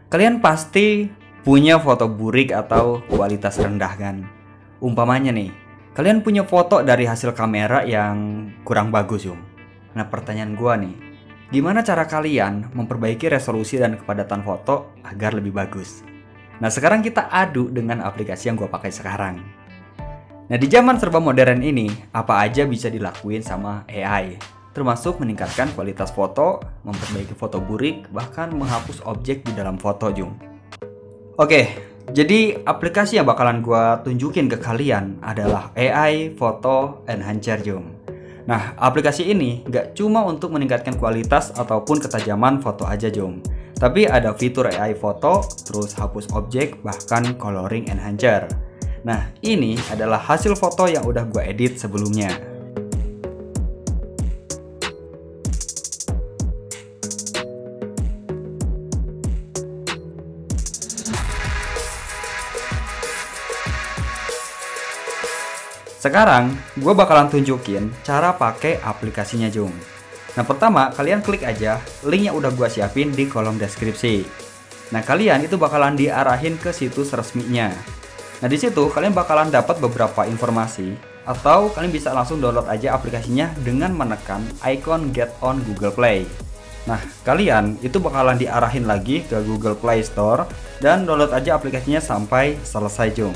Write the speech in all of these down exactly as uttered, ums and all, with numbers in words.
Kalian pasti punya foto burik atau kualitas rendah kan? Umpamanya nih, kalian punya foto dari hasil kamera yang kurang bagus, Yung. Nah, pertanyaan gua nih, gimana cara kalian memperbaiki resolusi dan kepadatan foto agar lebih bagus? Nah, sekarang kita adu dengan aplikasi yang gua pakai sekarang. Nah, di zaman serba modern ini, apa aja bisa dilakuin sama A I, termasuk meningkatkan kualitas foto, memperbaiki foto burik, bahkan menghapus objek di dalam foto, Jung. Oke, jadi aplikasi yang bakalan gua tunjukin ke kalian adalah A I Photo Enhancer, Jung. Nah, aplikasi ini nggak cuma untuk meningkatkan kualitas ataupun ketajaman foto aja, Jung. Tapi ada fitur A I foto, terus hapus objek, bahkan coloring enhancer. Nah, ini adalah hasil foto yang udah gua edit sebelumnya. Sekarang, gue bakalan tunjukin cara pakai aplikasinya, Jung. Nah, pertama, kalian klik aja link yang udah gue siapin di kolom deskripsi. Nah, kalian itu bakalan diarahin ke situs resminya. Nah, di situ kalian bakalan dapat beberapa informasi, atau kalian bisa langsung download aja aplikasinya dengan menekan icon Get on Google Play. Nah, kalian itu bakalan diarahin lagi ke Google Play Store dan download aja aplikasinya sampai selesai, Jung.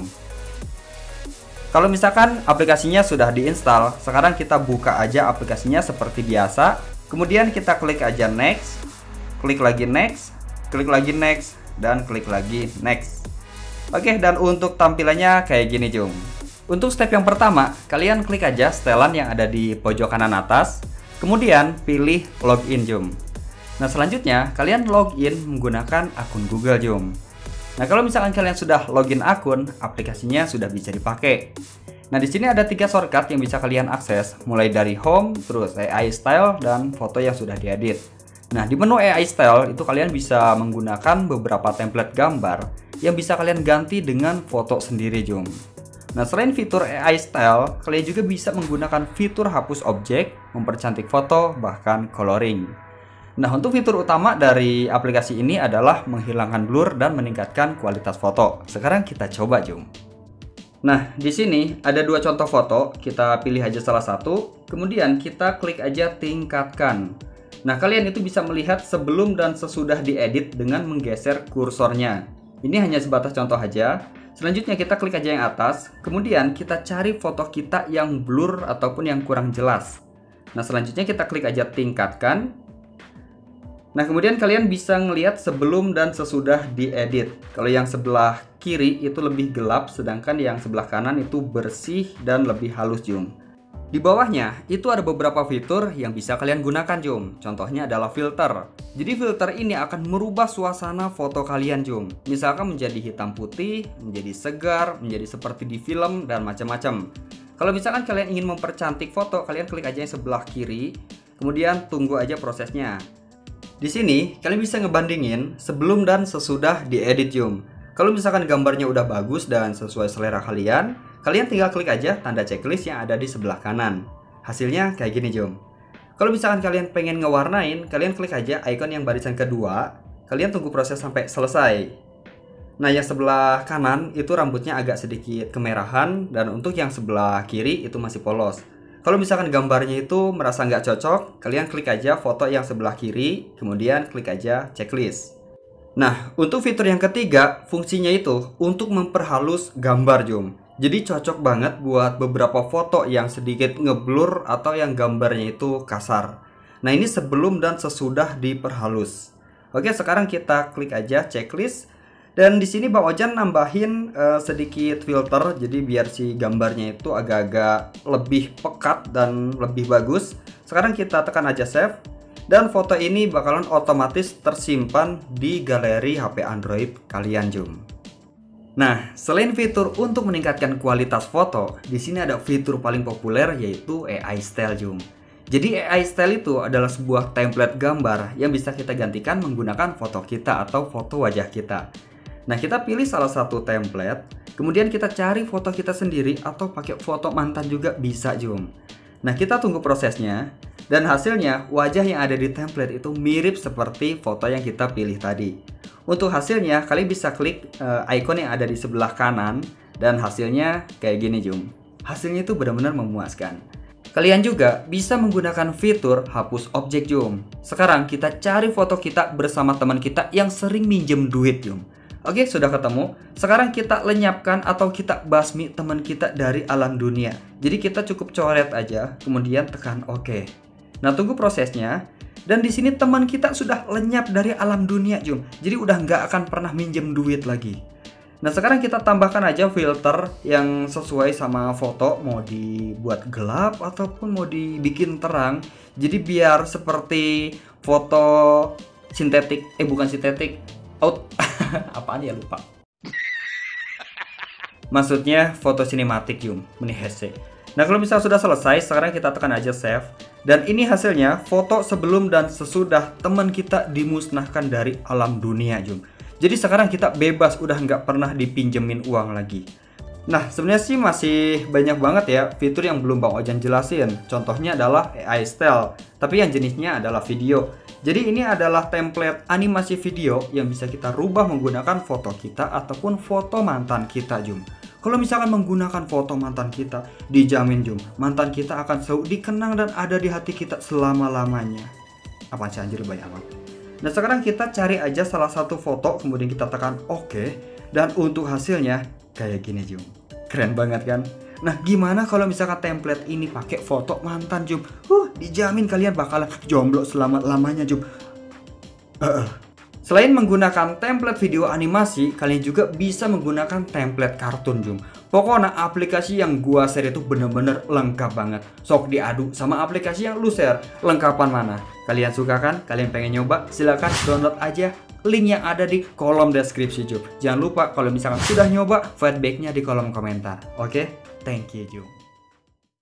Kalau misalkan aplikasinya sudah diinstal, sekarang kita buka aja aplikasinya seperti biasa. Kemudian kita klik aja next, klik lagi next, klik lagi next, dan klik lagi next. Oke, dan untuk tampilannya kayak gini, Jung. Untuk step yang pertama, kalian klik aja setelan yang ada di pojok kanan atas. Kemudian pilih login, Jung. Nah, selanjutnya kalian login menggunakan akun Google, Jung. Nah, kalau misalkan kalian sudah login akun, aplikasinya sudah bisa dipakai. Nah, di sini ada tiga shortcut yang bisa kalian akses, mulai dari home, terus A I style, dan foto yang sudah diedit. Nah, di menu A I style itu kalian bisa menggunakan beberapa template gambar yang bisa kalian ganti dengan foto sendiri, Jung. Nah, selain fitur A I style, kalian juga bisa menggunakan fitur hapus objek, mempercantik foto, bahkan coloring. Nah, untuk fitur utama dari aplikasi ini adalah menghilangkan blur dan meningkatkan kualitas foto. Sekarang kita coba, Jung. Nah, di sini ada dua contoh foto. Kita pilih aja salah satu, kemudian kita klik aja tingkatkan. Nah, kalian itu bisa melihat sebelum dan sesudah diedit dengan menggeser kursornya. Ini hanya sebatas contoh aja. Selanjutnya kita klik aja yang atas, kemudian kita cari foto kita yang blur ataupun yang kurang jelas. Nah, selanjutnya kita klik aja tingkatkan. Nah, kemudian kalian bisa ngelihat sebelum dan sesudah diedit. Kalau yang sebelah kiri itu lebih gelap, sedangkan yang sebelah kanan itu bersih dan lebih halus, Jung. Di bawahnya itu ada beberapa fitur yang bisa kalian gunakan, Jung. Contohnya adalah filter. Jadi filter ini akan merubah suasana foto kalian, Jung. Misalkan menjadi hitam putih, menjadi segar, menjadi seperti di film, dan macam-macam. Kalau misalkan kalian ingin mempercantik foto, kalian klik aja yang sebelah kiri, kemudian tunggu aja prosesnya. Di sini kalian bisa ngebandingin sebelum dan sesudah diedit, Jung. Kalau misalkan gambarnya udah bagus dan sesuai selera kalian, kalian tinggal klik aja tanda checklist yang ada di sebelah kanan. Hasilnya kayak gini, Jung. Kalau misalkan kalian pengen ngewarnain, kalian klik aja icon yang barisan kedua. Kalian tunggu proses sampai selesai. Nah, yang sebelah kanan itu rambutnya agak sedikit kemerahan, dan untuk yang sebelah kiri itu masih polos. Kalau misalkan gambarnya itu merasa nggak cocok, kalian klik aja foto yang sebelah kiri, kemudian klik aja checklist. Nah, untuk fitur yang ketiga, fungsinya itu untuk memperhalus gambar, Jung. Jadi cocok banget buat beberapa foto yang sedikit ngeblur atau yang gambarnya itu kasar. Nah, ini sebelum dan sesudah diperhalus. Oke, sekarang kita klik aja checklist. Dan di sini Bang Ojan nambahin uh, sedikit filter, jadi biar si gambarnya itu agak-agak lebih pekat dan lebih bagus. Sekarang kita tekan aja save, dan foto ini bakalan otomatis tersimpan di galeri H P Android kalian, Jung. Nah, selain fitur untuk meningkatkan kualitas foto, di sini ada fitur paling populer yaitu A I style, Jung. Jadi A I style itu adalah sebuah template gambar yang bisa kita gantikan menggunakan foto kita atau foto wajah kita. Nah, kita pilih salah satu template, kemudian kita cari foto kita sendiri atau pakai foto mantan juga bisa, Jung. Nah, kita tunggu prosesnya. Dan hasilnya, wajah yang ada di template itu mirip seperti foto yang kita pilih tadi. Untuk hasilnya, kalian bisa klik uh, icon yang ada di sebelah kanan. Dan hasilnya kayak gini, Jum. Hasilnya itu benar-benar memuaskan. Kalian juga bisa menggunakan fitur hapus objek, Jum. Sekarang kita cari foto kita bersama teman kita yang sering minjem duit, Jum. Oke, sudah ketemu. Sekarang kita lenyapkan atau kita basmi teman kita dari alam dunia. Jadi kita cukup coret aja, kemudian tekan oke. Nah, tunggu prosesnya. Dan di sini teman kita sudah lenyap dari alam dunia, Jum. Jadi udah nggak akan pernah minjem duit lagi. Nah, sekarang kita tambahkan aja filter yang sesuai sama foto. Mau dibuat gelap ataupun mau dibikin terang. Jadi biar seperti foto sintetik. Eh, bukan sintetik. Out. Apaan ya, lupa. Maksudnya foto sinematik, Jum. Ini hese. Nah, kalau misalnya sudah selesai, sekarang kita tekan aja save. Dan ini hasilnya foto sebelum dan sesudah teman kita dimusnahkan dari alam dunia, Jum. Jadi sekarang kita bebas, udah nggak pernah dipinjemin uang lagi. Nah, sebenarnya sih masih banyak banget ya fitur yang belum Bang Ojan jelasin. Contohnya adalah A I Style, tapi yang jenisnya adalah video. Jadi ini adalah template animasi video yang bisa kita rubah menggunakan foto kita ataupun foto mantan kita, Jum. Kalau misalkan menggunakan foto mantan kita, dijamin, Jum, mantan kita akan selalu dikenang dan ada di hati kita selama-lamanya. Apaan sih, anjir, banyak amat. Nah, sekarang kita cari aja salah satu foto, kemudian kita tekan oke. Dan untuk hasilnya kayak gini, Jum. Keren banget kan? Nah, gimana kalau misalkan template ini pakai foto mantan, Jum? Huh, dijamin kalian bakalan jomblo selama-lamanya, Jum. Uh, uh. Selain menggunakan template video animasi, kalian juga bisa menggunakan template kartun, Jum. Pokoknya aplikasi yang gua share itu bener-bener lengkap banget. Sok diadu sama aplikasi yang lu share, lengkapan mana? Kalian suka kan? Kalian pengen nyoba? Silahkan download aja. Link yang ada di kolom deskripsi, Jum. Jangan lupa kalau misalkan sudah nyoba, feedbacknya di kolom komentar. Oke? Thank you, Jum.